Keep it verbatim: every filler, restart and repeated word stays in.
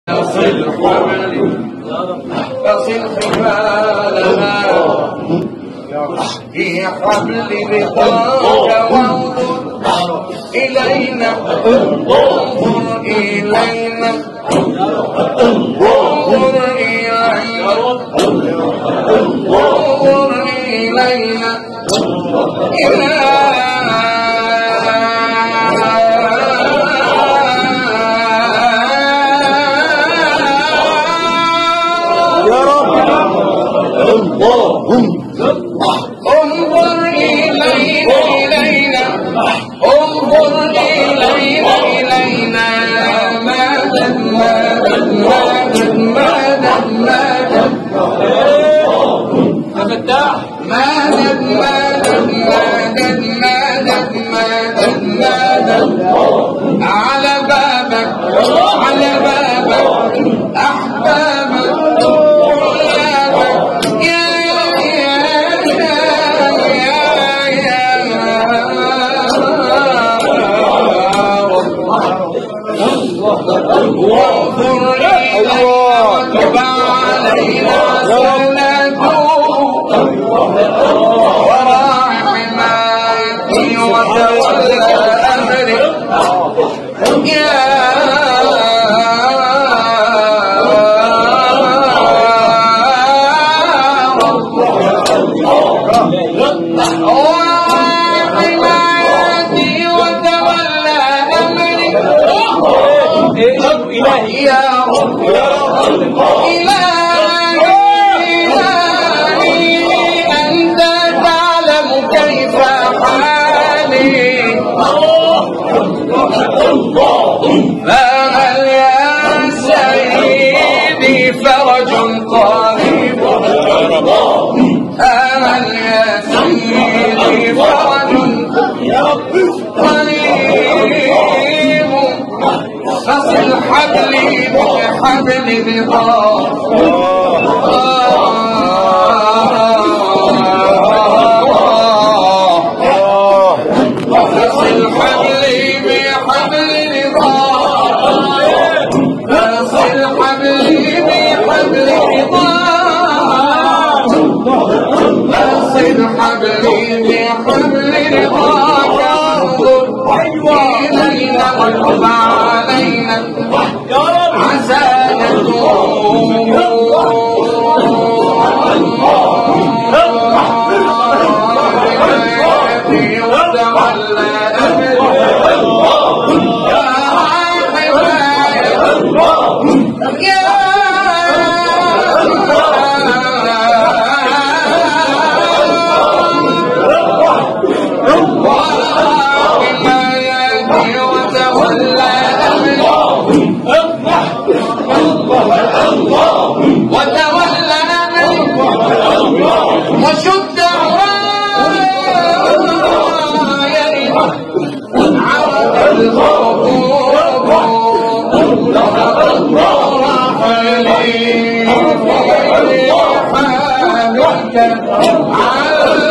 فصل حبالنا في حبل رضاك وانظر إلينا انظر إلينا انظر إلينا انظر إلينا انظر إلينا إلينا انظر إلينا إلينا مدد مدد مدد مدد مدد مدد مدد مدد مدد مدد على بابك على بابك أحبابك وانظر إلينا وتب علينا سنته وراعي حمايتي وتولى أمري يا إلهي يا رب إلهي إلهي أنت تعلم كيف حالي فهل يا سيدي فرج قريب هل يا سيدي فرج قريب فصل حبلي بحبل رضاك فصل حبلي بحبل رضاك فصل حبلي بحبل رضاك فصل حبلي بحبل رضاك انظر إلينا وتب علينا عزايته وتولى أمري يا وتولى أمري وشد عرايا عرض الغروب رحلي في حالك